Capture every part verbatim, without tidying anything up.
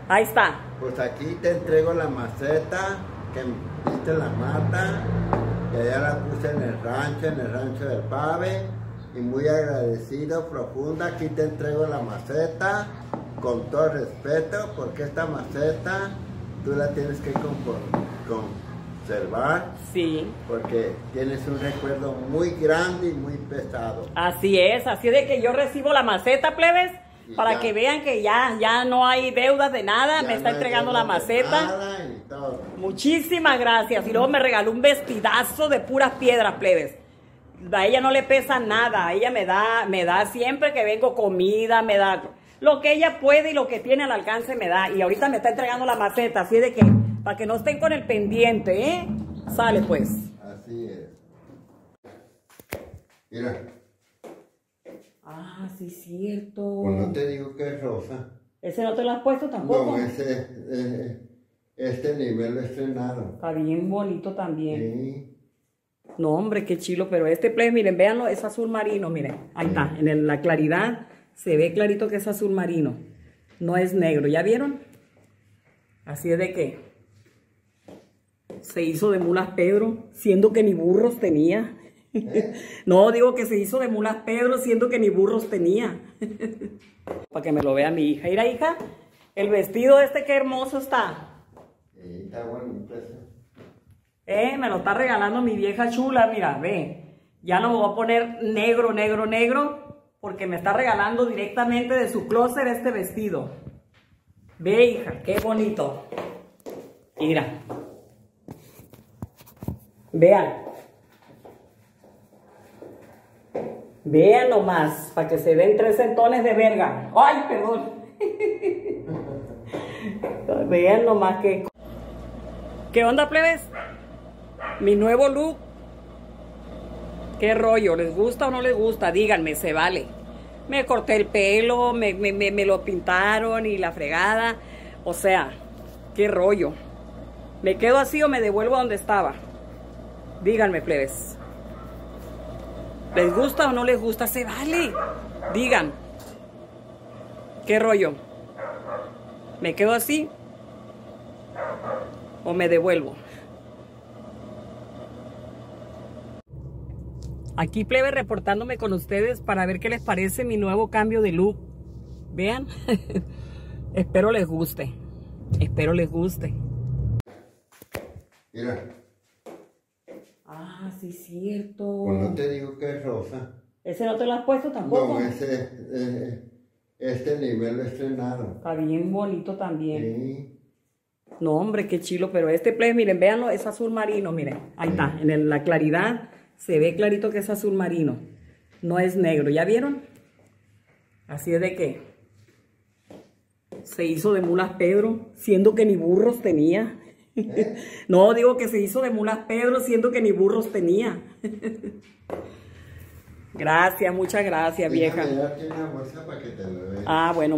Ahí está. Pues aquí te entrego la maceta que me diste la mata, que allá la puse en el rancho, en el rancho del Pave, y muy agradecido, profunda, aquí te entrego la maceta, con todo respeto, porque esta maceta tú la tienes que conservar, Sí. porque tienes un recuerdo muy grande y muy pesado. Así es, así de que yo recibo la maceta, plebes, Y para ya. que vean que ya, ya no hay deudas de nada, Ya me está no hay entregando la deuda de maceta. nada y todo. Muchísimas gracias. Y luego me regaló un vestidazo de puras piedras, plebes. A ella no le pesa nada, a ella me da, me da siempre que vengo comida, me da lo que ella puede y lo que tiene al alcance me da. Y ahorita me está entregando la maceta, así de que, para que no estén con el pendiente, ¿eh? Sale pues. Así es. Mira, Ah, sí, cierto. pues no te digo que es rosa. ¿Ese no te lo has puesto tampoco? No, ese, eh, este nivel lo estrenaron. Está bien bonito también. Sí. No, hombre, qué chilo, pero este play, miren, véanlo, es azul marino, miren, ahí está, en el- la claridad se ve clarito que es azul marino, no es negro, ¿ya vieron? Así es de que se hizo de mulas Pedro, siendo que ni burros tenía. No, digo que se hizo de mulas Pedro, siendo que ni burros tenía. Para que me lo vea mi hija. Mira, hija, el vestido este, qué hermoso está. Sí, está bonito eso. Eh, me lo está regalando mi vieja chula, mira, ve. Ya no me voy a poner negro, negro, negro, porque me está regalando directamente de su closet este vestido. Ve, hija, qué bonito. Mira. Vean. Vean nomás, para que se den tres centones de verga. ¡Ay, perdón! Vean nomás que... ¿Qué onda, plebes? Mi nuevo look. ¿Qué rollo? ¿Les gusta o no les gusta? Díganme, se vale. Me corté el pelo, me, me, me, me lo pintaron y la fregada. O sea, ¿qué rollo? ¿Me quedo así o me devuelvo a donde estaba? Díganme, plebes. ¿Les gusta o no les gusta? Se vale. Digan. ¿Qué rollo? ¿Me quedo así o me devuelvo? Aquí, plebe, reportándome con ustedes para ver qué les parece mi nuevo cambio de look. Vean. Espero les guste. Espero les guste. Mira, Ah, sí, cierto. pues no te digo que es rosa. ¿Ese no te lo has puesto tampoco? No, ese, eh, este nivel lo estrenaron. Está bien bonito también. Sí. No, hombre, qué chilo, pero este play, miren, véanlo, es azul marino, miren, ahí está, en el- la claridad se ve clarito que es azul marino, no es negro, ¿ya vieron? Así es de que se hizo de mulas Pedro, siendo que ni burros tenía. ¿Eh? No, digo que se hizo de mulas Pedro, siendo que ni burros tenía. Gracias, muchas gracias, vieja. Déjame darte una bolsa para que te lo veas. Ah, bueno.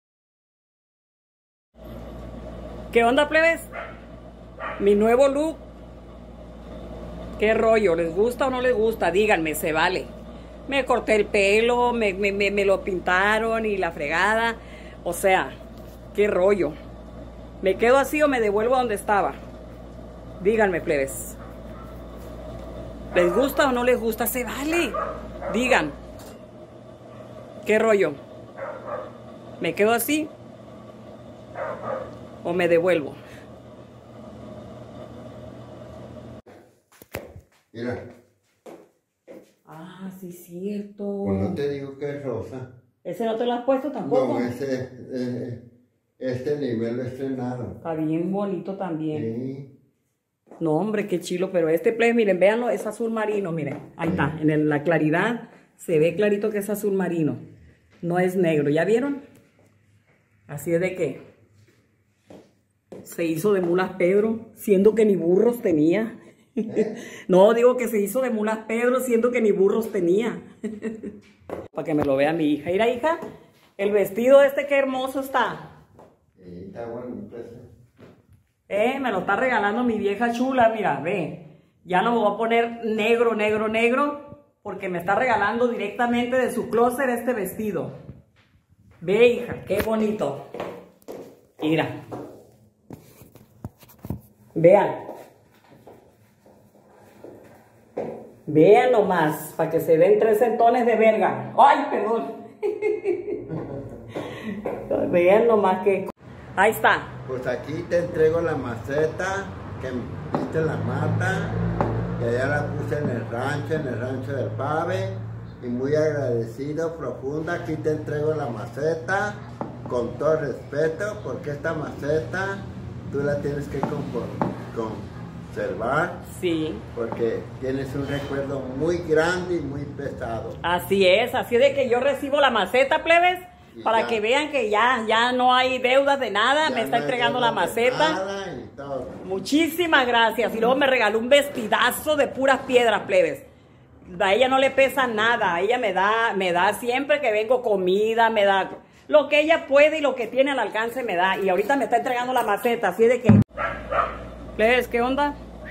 ¿Qué onda, plebes? Mi nuevo look. ¿Qué rollo? ¿Les gusta o no les gusta? Díganme, se vale. Me corté el pelo, me, me, me, me lo pintaron y la fregada. O sea, ¿qué rollo? ¿Me quedo así o me devuelvo a donde estaba? Díganme, plebes. ¿Les gusta o no les gusta? Se vale. Digan. ¿Qué rollo? ¿Me quedo así o me devuelvo? Mira, Ah, sí, cierto. pues no te digo que es rosa. ¿Ese no te lo has puesto tampoco? No, ese, eh, este nivel lo estrenaron. Está bien bonito también. Sí. No, hombre, qué chilo, pero este play, miren, véanlo, es azul marino, miren, ahí está, en el- la claridad se ve clarito que es azul marino, no es negro, ¿ya vieron? Así es de que se hizo de mulas Pedro, siendo que ni burros tenía. ¿Eh? No, digo que se hizo de mulas Pedro, siendo que ni burros tenía. Para que me lo vea mi hija. Mira, hija, el vestido este, qué hermoso está. Sí, está bonito eso. Eh, me lo está regalando mi vieja chula, mira, ve. Ya no me voy a poner negro, negro, negro, porque me está regalando directamente de su closet este vestido. Ve, hija, qué bonito. Mira. Vean. Vean nomás, para que se den tres centones de verga. ¡Ay, perdón! Vean nomás que... Ahí está. Pues aquí te entrego la maceta que viste la mata, que allá la puse en el rancho, en el rancho del Pave, y muy agradecido, profunda. Aquí te entrego la maceta con todo respeto, porque esta maceta tú la tienes que conservar. Sí. Porque tienes un recuerdo muy grande y muy pesado. Así es, así de que yo recibo la maceta, plebes, y para ya, que vean que ya, ya no hay deudas de nada, me está no entregando la maceta. Y todo. Muchísimas gracias. Y luego me regaló un vestidazo de puras piedras, plebes. A ella no le pesa nada, a ella me da, me da siempre que vengo comida, me da lo que ella puede y lo que tiene al alcance me da. Y ahorita me está entregando la maceta, así de que... Plebes, ¿qué onda?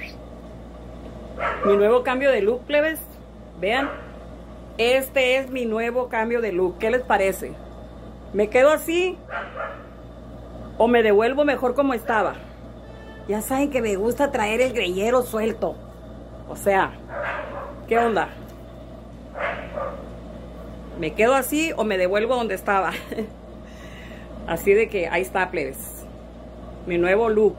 Mi nuevo cambio de look, plebes. Vean, este es mi nuevo cambio de look. ¿Qué les parece? ¿Me quedo así o me devuelvo mejor como estaba? Ya saben que me gusta traer el greyero suelto. O sea, ¿qué onda? ¿Me quedo así o me devuelvo donde estaba? Así de que ahí está, plebes. Mi nuevo look.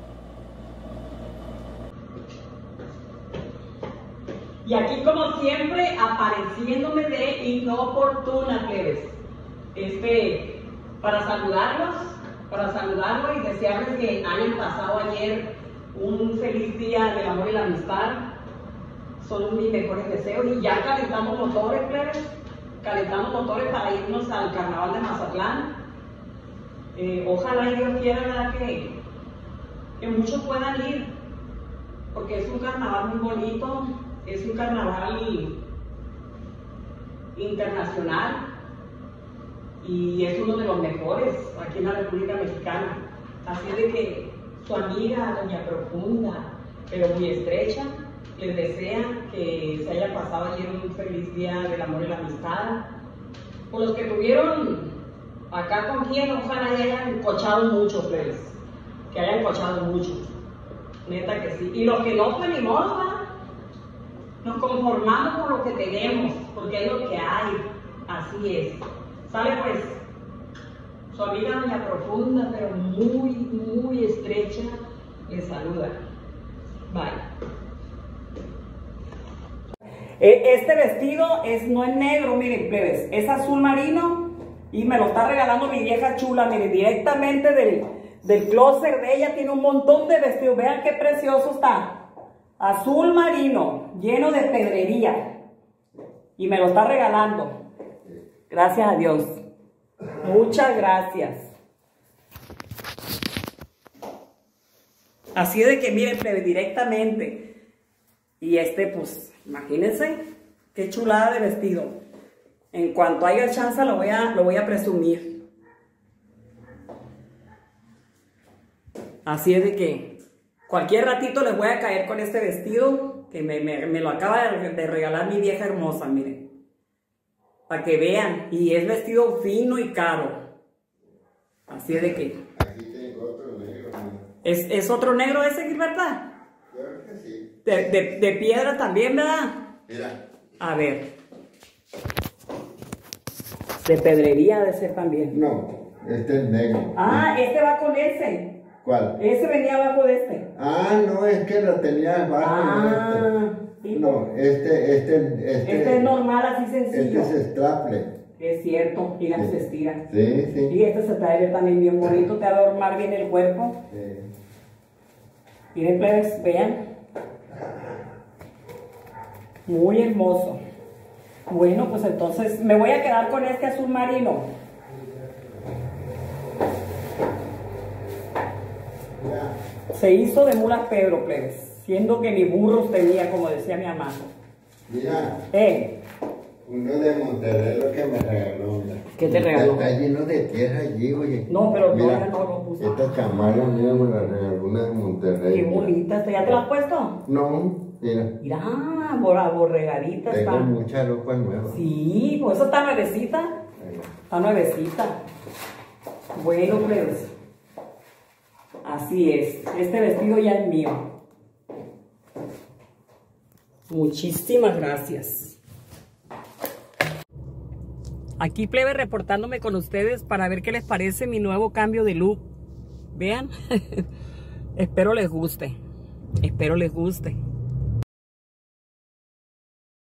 Y aquí, como siempre, apareciéndome de inoportuna, plebes. Este, para saludarlos, para saludarlos y desearles que hayan pasado ayer un feliz día del amor y la amistad. Son mis mejores deseos. Y ya calentamos motores, plebes. Calentamos motores para irnos al carnaval de Mazatlán. Eh, ojalá y Dios quiera, ¿verdad? Que, que muchos puedan ir. Porque es un carnaval muy bonito. Es un carnaval internacional y es uno de los mejores aquí en la República Mexicana. Así de que su amiga, Doña Profunda, pero muy estrecha, les desea que se haya pasado ayer un feliz día del amor y la amistad. Por los que tuvieron acá con quien, ojalá hayan cochado muchos, pues, que hayan cochado muchos. Neta que sí. Y los que no, pues ni modo, ¿verdad? Nos conformamos con lo que tenemos, porque es lo que hay, así es. Sale pues, su amiga Doña Profunda, pero muy, muy estrecha, le saluda. Bye. Este vestido es, no es negro, miren, plebes, es azul marino y me lo está regalando mi vieja chula, miren, directamente del, del closet de ella. Tiene un montón de vestidos, vean qué precioso está. Azul marino, lleno de pedrería. Y me lo está regalando. Gracias a Dios. Muchas gracias. Así de que miren, plebe, directamente. Y este, pues, imagínense. Qué chulada de vestido. En cuanto haya chance lo voy a, lo voy a presumir. Así es de que cualquier ratito les voy a caer con este vestido que me, me, me lo acaba de, de regalar mi vieja hermosa, miren. Para que vean. Y es vestido fino y caro. Así es de que... Aquí tengo otro negro. ¿Es, es otro negro ese, Gilberta? Claro que sí. De, de, de piedra también, ¿verdad? Mira. A ver. De pedrería debe ser también. No, este es negro. Ah, este va con ese. ¿Cuál? Ese venía abajo de este. Ah, no, es que lo tenía abajo. Ah, este. No, este, este, este. Este es normal, así sencillo. Este es straple. Es cierto, mira, Sí. se estira. Sí, sí. Y este se trae también bien bonito, te va a adornar bien el cuerpo. Sí. Miren, plebes, vean. Muy hermoso. Bueno, pues entonces me voy a quedar con este azul marino. Se hizo de mulas Pedro, plebes, siendo que ni burros tenía, como decía mi mamá. Mira, Eh, uno de Monterrey lo que me regaló. Mira. ¿Qué te regaló? Está lleno de tierra allí, oye. No, pero mira, no, no lo puse. Esta chamarra, mira, me la regaló una de Monterrey. Qué mira. bonita, ¿ya te la has puesto? No, mira. Mira, borra, borregadita Tengo está. mucha ropa nueva. Sí, pues eso está nuevecita. Ahí. Está nuevecita. Bueno, plebes. Así es, este vestido ya es mío. Muchísimas gracias. Aquí, plebe, reportándome con ustedes para ver qué les parece mi nuevo cambio de look. Vean, espero les guste, espero les guste.